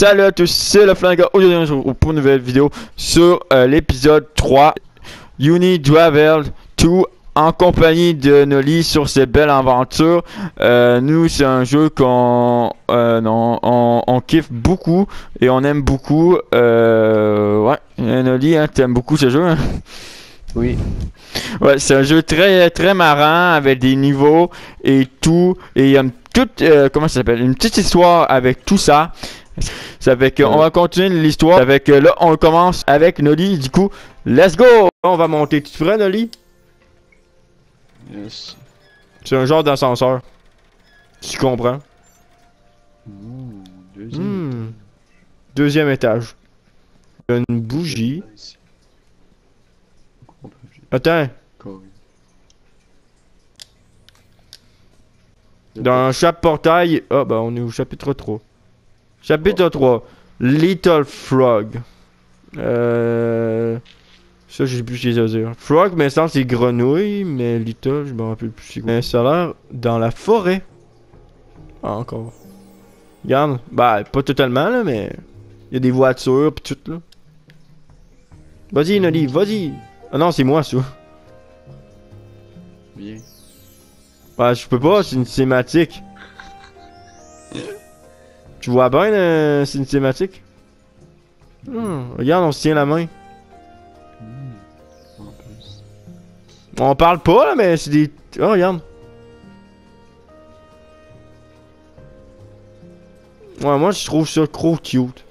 Salut à tous, c'est le Flingue. Aujourd'hui on se retrouve pour une nouvelle vidéo sur l'épisode 3 Uni Travel 2 en compagnie de Noli sur cette belle aventure. Nous c'est un jeu qu'on on kiffe beaucoup et on aime beaucoup. Ouais, Noli, hein, t'aimes beaucoup ce jeu, hein? Oui. Ouais, c'est un jeu très marrant avec des niveaux et tout. Et il y a comment ça s'appelle? Une petite histoire avec tout ça. Ça fait qu'on va continuer l'histoire. Avec là, on commence avec Noli. Du coup, let's go! On va monter. Tu ferais, Noli? Yes. C'est un genre d'ascenseur. Tu comprends? Deuxième étage. Il y a une bougie. Attends. Dans chaque portail. Ah, bah, on est au chapitre 3. Chapitre 3. Little Frog. Ça, j'ai plus ce que ça dire. Frog, mais ça, c'est grenouille. Mais Little, je me rappelle plus c'est quoi. Mais ça a l'air dans la forêt. Ah, encore. Regarde. Bah, pas totalement, là, mais. Il y a des voitures, pis tout, là. Vas-y, Noli, vas-y. Ah non, c'est moi, ça. Bien. Ouais, je peux pas, c'est une cinématique. Tu vois bien, c'est une cinématique? Regarde, on se tient la main. On parle pas, là, mais c'est des... Oh, regarde. Ouais, moi, je trouve ça trop cute.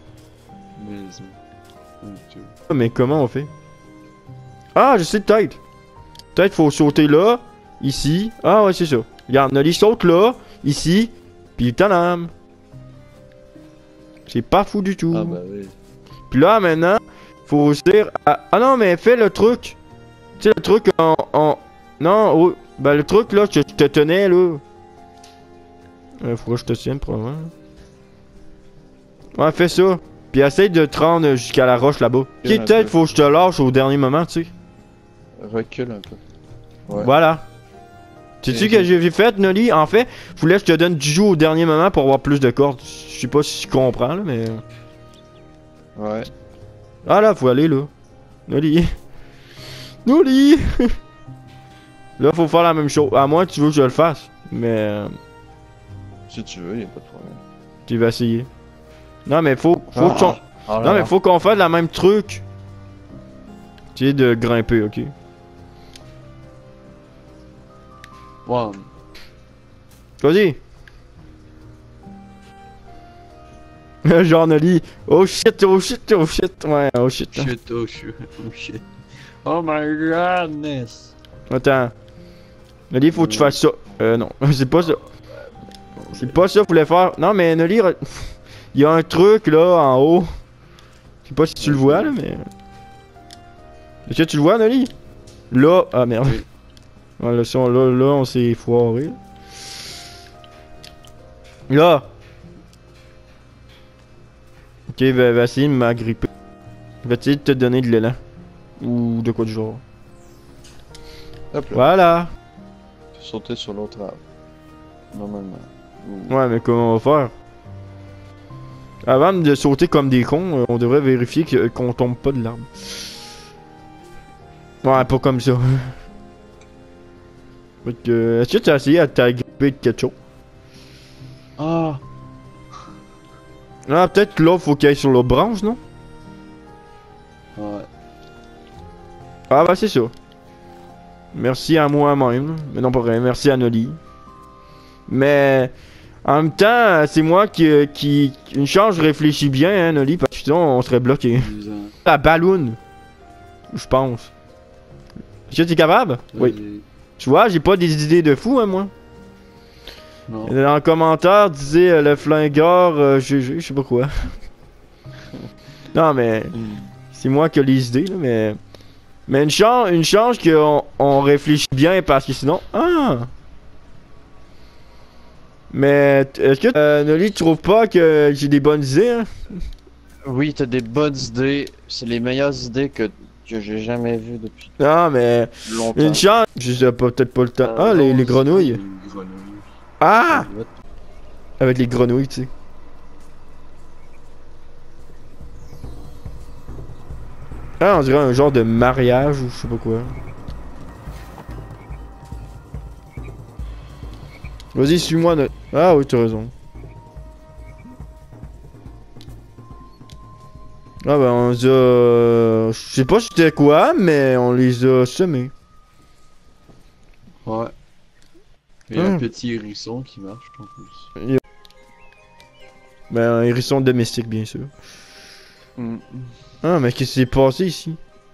Mais comment on fait? Ah, je sais peut-être. Peut-être faut sauter là, ici. Ah ouais, c'est ça. Regarde, Noli saute là, ici, puis tadam. C'est pas fou du tout. Ah bah oui. Puis là, maintenant, faut réussir à... Ah non, mais fais le truc. Tu sais, le truc en... Non, oh, ben le truc là, je te tenais là. Faut que je te tienne, probablement. Ouais, fais ça. Puis essaye de te rendre jusqu'à la roche là-bas. Ok, peut-être faut que je te lâche au dernier moment, tu sais. Recule un peu. Ouais. Voilà. Sais-tu ce que j'ai fait, Noli? En fait, je voulais que je te donne du jeu au dernier moment pour avoir plus de cordes. Je sais pas si tu comprends, là, mais... Ouais. Ah là, faut aller, là. Noli. Noli! Là, faut faire la même chose. À moins que tu veux que je le fasse. Mais... Si tu veux, y'a pas de problème. Tu vas essayer. Non, mais faut que non, mais faut qu'on fasse le même truc. Tu sais, de grimper, ok? One. Vas-y! Genre Noli. Oh shit, oh shit, oh shit. Ouais, oh shit. Hein. Shit, oh shit, oh shit. Oh my godness. Attends. Noli, faut que tu fasses ça. Non, c'est pas ça. C'est pas ça que je voulais faire. Non, mais Noli, il y a un truc là en haut. Je sais pas si tu le vois là, mais. Est-ce que tu le vois, Noli? Là. Ah merde. Oui. Ouais, là, on s'est foiré. Là. Ok, va essayer de m'agripper. Va essayer de te donner de l'élan. Ou de quoi du genre. Hop là. Voilà. Faut sauter sur l'autre arbre. Normalement. Ouais, mais comment on va faire? Avant de sauter comme des cons, on devrait vérifier qu'on tombe pas de l'arbre. Ouais, pas comme ça. Est-ce que tu as essayé à t'agripper de quelque chose? Ah! Ah, peut-être que là, faut qu'il aille sur la branche, non? Ouais. Ah, bah, c'est ça. Merci à moi-même. Mais non, pas vrai. Merci à Noli. Mais... En même temps, c'est moi qui... Une chance, je réfléchis bien, hein, Noli, parce que sinon, on serait bloqué. La balloune. Je pense. Est-ce que t'es capable? Oui. Tu vois, j'ai pas des idées de fou, hein, moi. Non. Dans le commentaire, disait le flingueur, je sais pas quoi. Non, mais... C'est moi qui ai les idées, là, mais... Mais une chance qu'on réfléchit bien, parce que sinon... Ah! Mais est-ce que Noli, tu trouves pas que j'ai des bonnes idées, hein? Oui, t'as des bonnes idées. C'est les meilleures idées que j'ai jamais vues depuis Non, mais... longtemps. Une chance... J'ai peut-être pas le temps. Ah, les grenouilles. Ah! Avec les grenouilles, tu sais. Ah, on dirait un genre de mariage ou je sais pas quoi. Vas-y, suis-moi. Ah oui, t'as raison. Ah ben, on les a... Je sais pas c'était quoi, mais on les a semés. Ouais. Il y a un petit hérisson qui marche en plus. Ben, un hérisson domestique, bien sûr. Ah, mais qu'est-ce qui s'est passé ici?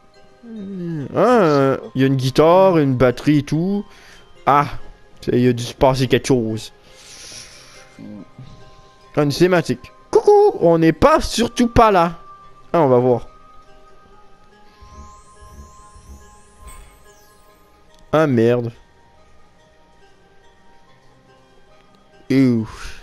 Ah, il y a une guitare, une batterie et tout. Ah, il a dû se passer quelque chose. Ah, une cinématique. Coucou, on n'est pas surtout pas là. Ah, on va voir. Ah, merde. Ouf.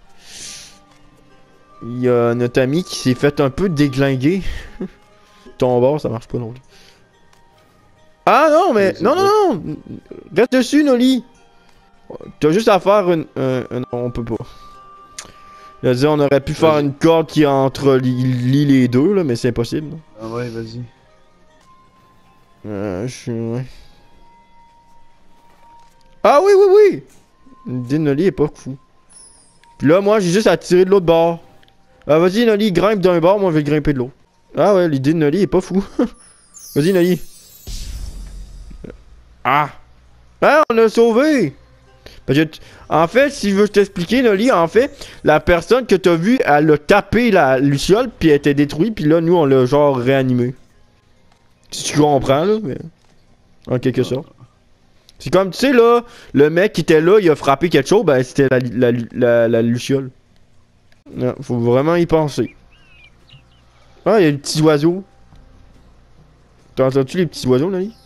Il y a notre ami qui s'est fait un peu déglinguer. Ton bord, ça marche pas non plus. Ah non, mais... Non, non, non! Reste dessus, Noli! T'as juste à faire une... on peut pas. C'est-à-dire, on aurait pu faire une corde qui lie les deux, là, mais c'est impossible. Là. Ah ouais, vas-y. Ouais. Ah oui, oui, oui! L'idée de Noli est pas fou. Puis là, moi, j'ai juste à tirer de l'autre bord. Ah, vas-y, Noli, grimpe d'un bord, moi, je vais grimper de l'autre. Ah ouais, l'idée de Noli est pas fou. Vas-y, Noli. Ah! Ah, on a sauvé! Parce que en fait, si je veux t'expliquer, Noli, en fait, la personne que t'as vue, elle a tapé la luciole, puis elle était détruite, puis là, nous, on l'a genre réanimé. Si tu comprends, là, mais... En quelque sorte. C'est comme, tu sais, là, le mec qui était là, il a frappé quelque chose, ben, c'était la luciole. Non, faut vraiment y penser. Ah, il y a des petits oiseaux. T'entends-tu les petits oiseaux, Noli?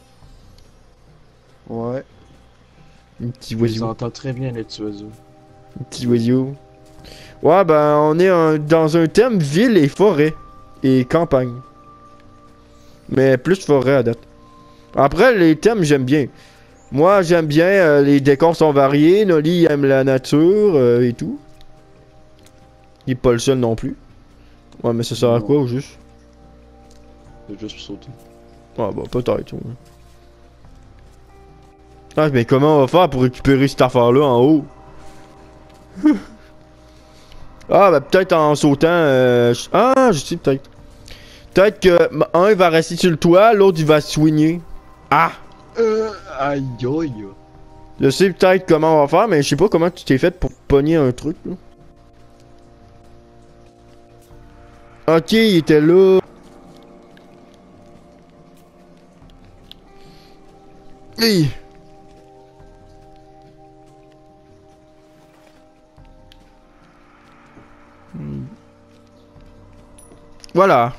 Ouais. Les petits Je oiseaux. entends très bien les petits oiseaux. Les petits oiseaux. Ouais, ben, on est dans un thème ville et forêt. Et campagne. Mais plus forêt à date. Après, les thèmes, j'aime bien. Moi, j'aime bien, les décors sont variés. Noli aime la nature et tout. Il est pas le seul non plus. Ouais, mais ça sert à quoi au juste? C'est juste pour sauter. Ah, bah, peut-être. Ouais. Ah, mais comment on va faire pour récupérer cette affaire-là en haut? Ah, bah, peut-être en sautant. Ah, je sais, peut-être. Peut-être que un va rester sur le toit, l'autre il va swinger. Ah! Aïe aïe. Je sais peut-être comment on va faire, mais je sais pas comment tu t'es fait pour pogner un truc, là. Ok, il était là. Hey. Voilà.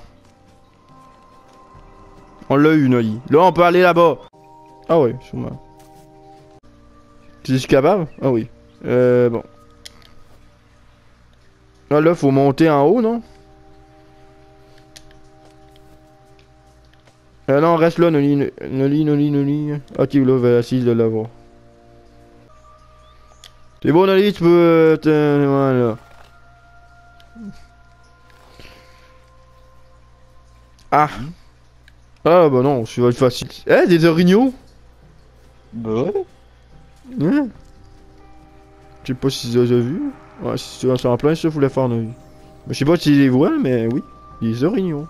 On l'a eu, Noli. Là, on peut aller là-bas. Ah oui, sûrement. Tu es capable? Ah oui. Bon. Ah là, faut monter en haut, non? Non, reste là, Noli. Noli. Ok, là, on va essayer de l'avoir. C'est bon, Noli, tu peux... voilà. Ah. Ah, bah non, ça va être facile. Eh, des orignaux? Bah ouais. Hein? Je sais pas si tu les as vus. Ouais, si tu en plein, ça, voulait faire Noli. Je sais pas si tu les vois, mais oui. Des orignaux.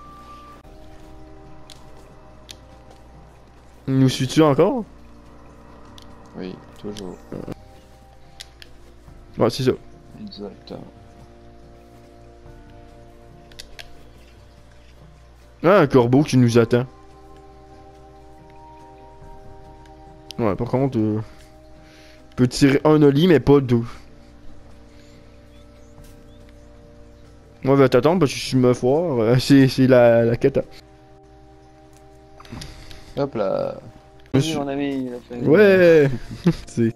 Nous suis-tu encore? Oui, toujours. Ouais, c'est ça. Exactement. Ah, un corbeau qui nous attend. Ouais, par contre, peut tirer un Noli, mais pas deux. Moi, je vais t'attendre parce que je me foire. C'est la quête. Hop là. Monsieur- Mon ami, il a fait. Ouais! C'est.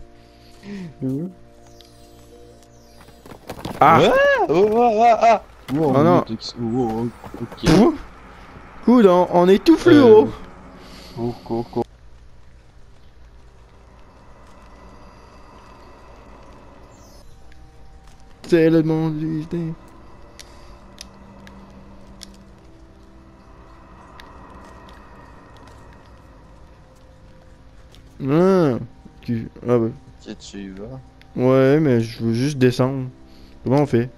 Ah! Oh, Oh non. Ok. Ouh. Coudon, on est tout fluo! Cours. C'est le monde du destin. Ah, ah ouais. Ok, tu y vas. Ouais, mais je veux juste descendre. Comment on fait?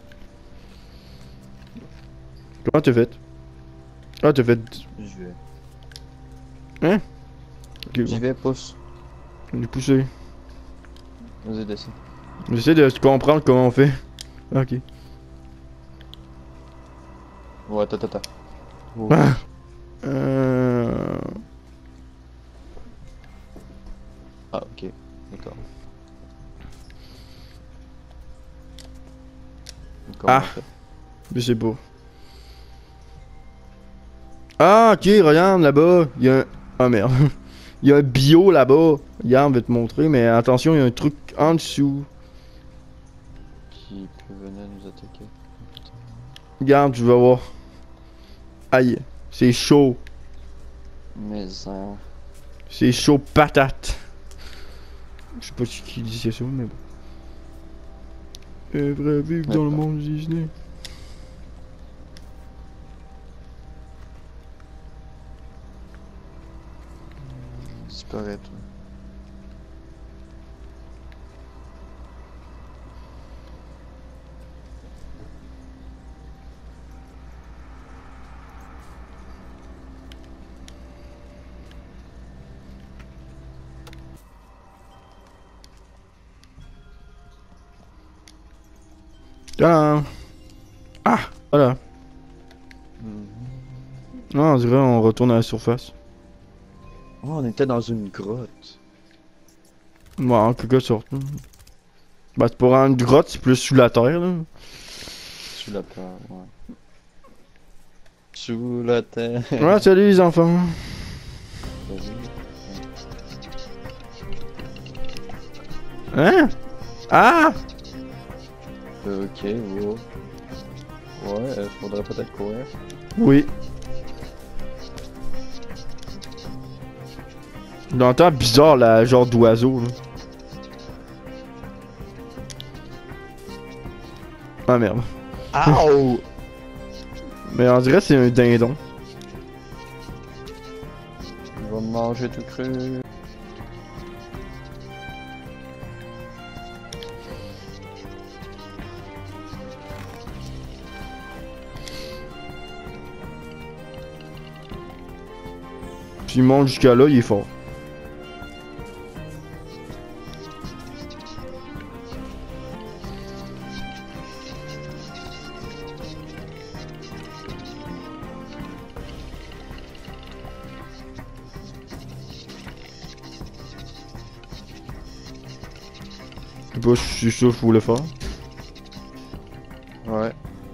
Comment t'as fait? Ah, t'as fait... Je vais. Hein? Ok, J'y bon. vais, pousse. On est poussé. Vas-y, descends. J'essaie de comprendre comment on fait. Ok. Ouais, attends. Oh. Ah. Euh... Ah, ok. D'accord. Comment Ah. on fait? Je sais pas. Ah, ok, regarde là-bas. Il y a un... Ah merde. Il y a un bio là-bas. Regarde, je vais te montrer, mais attention, il y a un truc en dessous. Qui peut venir nous attaquer? Regarde, tu vas voir. Aïe, c'est chaud. Mais C'est chaud patate. Je sais pas qui disait ça, mais bon. Vrai vivre dans le monde Disney. disparaît, toi. Ah, ah, voilà. Ah, on dirait on retourne à la surface. Oh, on était dans une grotte. Ouais, en quelque sorte. Bah, c'est pour une grotte, c'est plus sous la terre, là. Sous la terre, ouais. Sous la terre. Ouais, salut les enfants. Vas-y. Hein? Ah! Ok, wow. Ouais, faudrait peut-être courir. Oui. J'entends bizarre, là, genre d'oiseau, là. Ah merde. Ow! Mais on dirait que c'est un dindon. Il va me manger tout cru. Puis il monte jusqu'à là, il est fort. Je sais pas si je suis sûr que je voulais faire. Ouais.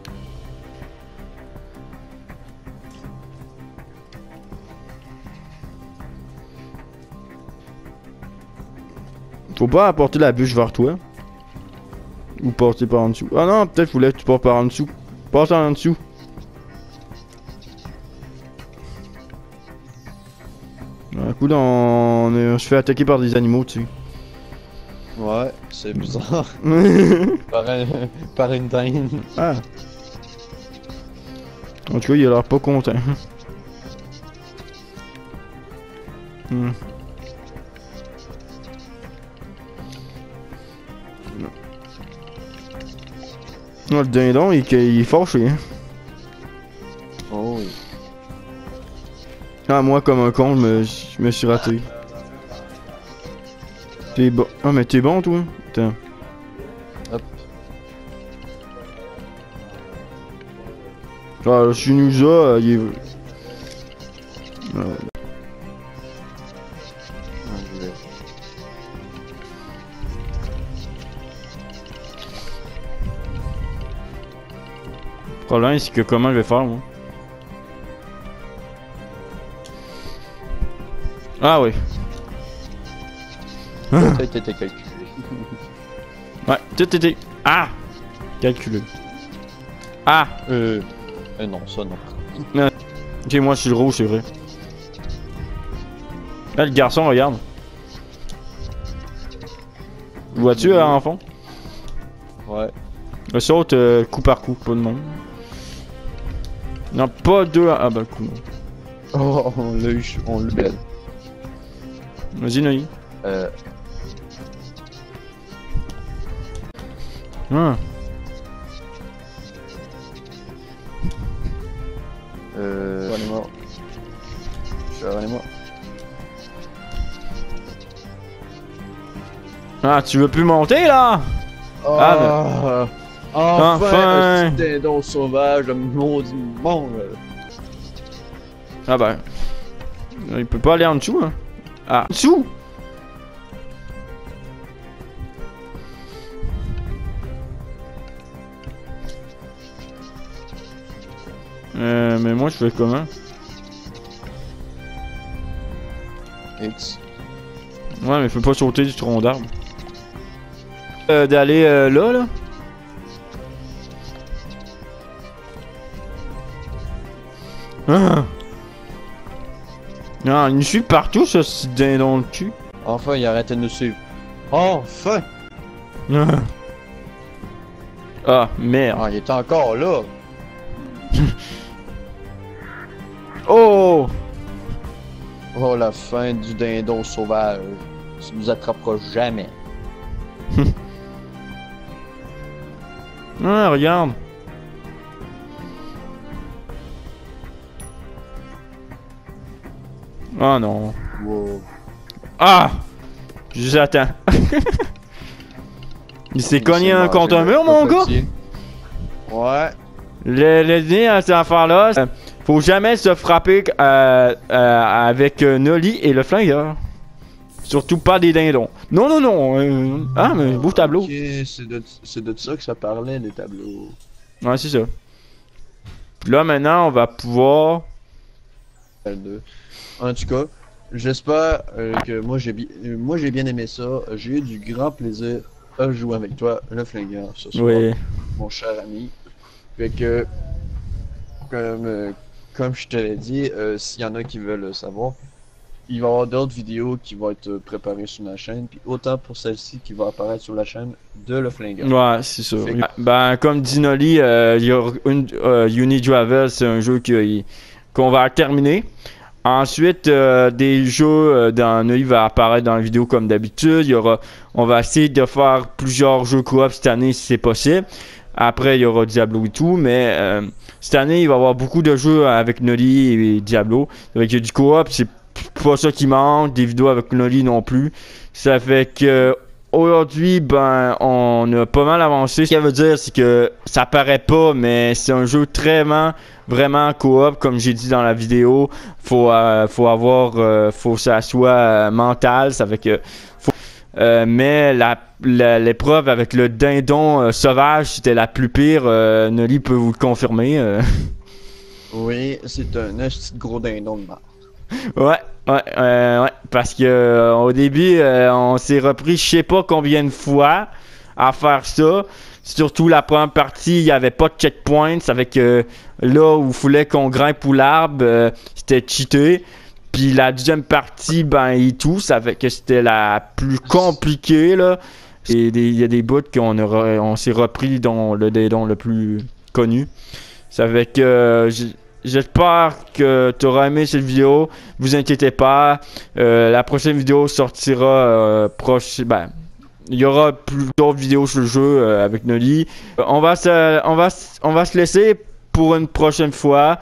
Faut pas apporter la bûche vers toi. Ou passer par en dessous. Ah non, peut-être je voulais que tu passes par en dessous. Passe en dessous. Un coup, on se fait attaquer par des animaux dessus. Ouais, c'est bizarre. Par une dinde. Ah. En tout cas, il a l'air pas content. Hmm. Non, le dindon, il est fâché. Hein. Oh oui. Ah, moi, comme un con, je me suis raté. T'es bon. Ah, mais t'es bon, toi? Attends. Hop. Ah, le Shinusa, il est... Ouais, je vais. Le problème, c'est que comment je vais faire, moi? Ah oui. Ça a été calculé. Ouais, tout était... Ah! Calculé. Ah! Non, ça non. Ok, moi je suis le rouge, c'est vrai. Là, le garçon, regarde. Vois-tu, en fond? Ouais. Le saute coup par coup, pas de monde. Non, pas deux. Ah bah, coup. Oh, on l'a eu, on l'a belle. Vas-y, Noï. Hum. Revenez-moi. Revenez-moi. Ah, tu veux plus monter là? Ah, enfin, Enfin. un petit dindon sauvage, le maudit monde. Ah ben. Il peut pas aller en dessous, hein. Ah, en dessous! Mais moi je fais comment? X. Ouais, mais je peux pas sauter du tronc d'arbre. D'aller là, là. Ah. Non, il nous suit partout, ce petit dindon de cul. Enfin, il a arrêté de nous suivre. Enfin! Ah, ah merde. Ah, il est encore là. Oh! Oh, la fin du dindon sauvage. Ça nous attrapera jamais. Ah, regarde. Oh non. Wow. Ah! Juste attends. Il s'est cogné un contre un mur, mon gars? Ouais. Le nez à cette affaire-là, faut jamais se frapper avec Nolly et le flingueur. Surtout pas des dindons. Non, non, non. Ah, mais beau tableau. Ok, c'est de ça que ça parlait, les tableaux. Ouais, c'est ça. Puis là, maintenant, on va pouvoir... En tout cas, j'espère que moi j'ai bien aimé ça. J'ai eu du grand plaisir à jouer avec toi, le flingueur, ce soir, Oui. mon cher ami. Fait que, comme je te l'ai dit, s'il y en a qui veulent savoir, il va y avoir d'autres vidéos qui vont être préparées sur la chaîne, puis autant pour celle-ci qui va apparaître sur la chaîne de le flingueur. Ouais, c'est ça. Fait que- Ben, comme dit Nolly, il y a Unitravel, c'est un jeu qu'on va terminer. Ensuite, des jeux dans Nolly va apparaître dans la vidéo comme d'habitude. On va essayer de faire plusieurs jeux coop cette année si c'est possible. Après, il y aura Diablo et tout, mais cette année, il va y avoir beaucoup de jeux avec Nolly et Diablo. Avec du coop, c'est pas ça qui manque, des vidéos avec Nolly non plus. Ça fait que aujourd'hui, ben, on a pas mal avancé. Ce que ça veut dire, c'est que ça paraît pas, mais c'est un jeu vraiment coop, comme j'ai dit dans la vidéo. Faut que ça soit mental, ça fait que mais l'épreuve avec le dindon sauvage, c'était la plus pire. Nolly peut vous le confirmer. Oui, c'est un petit gros dindon de marde. Ouais, parce que au début, on s'est repris je sais pas combien de fois à faire ça. Surtout la première partie, il n'y avait pas de checkpoint. Ça fait que là où il fallait qu'on grimpe pour l'arbre, c'était cheaté. Puis la deuxième partie, ben et tout, ça fait que c'était la plus compliquée là. Il y a des bouts on s'est repris dans le dindon le plus connu. Ça fait que j'espère que tu auras aimé cette vidéo. Vous inquiétez pas. La prochaine vidéo sortira proche. Ben, il y aura plus d'autres vidéos sur le jeu avec Nolly. On va se laisser pour une prochaine fois.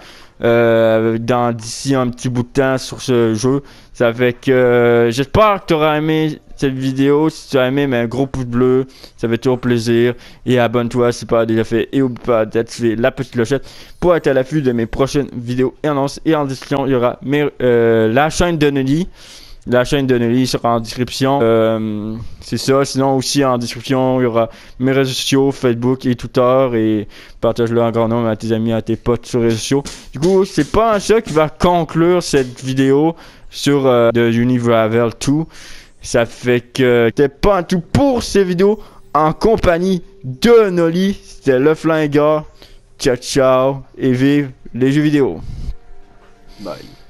D'ici un petit bout de temps sur ce jeu. Ça fait que j'espère que tu auras aimé cette vidéo. Si tu as aimé, mets un gros pouce bleu. Ça fait toujours plaisir. Et abonne-toi si pas déjà fait. Et n'oublie pas d'activer la petite clochette pour être à l'affût de mes prochaines vidéos et annonces. Et en description, il y aura la chaîne de Nolly. La chaîne de Nolly sera en description. C'est ça. Sinon, aussi en description, il y aura mes réseaux sociaux, Facebook et Twitter. Et partage-le en grand nombre à tes amis, à tes potes sur les réseaux sociaux. Du coup, c'est pas ça qui va conclure cette vidéo sur The Unitravel 2. Ça fait que c'était pas un tout pour ces vidéos en compagnie de Nolly. C'était le flingueur. Ciao, ciao. Et vive les jeux vidéo. Bye.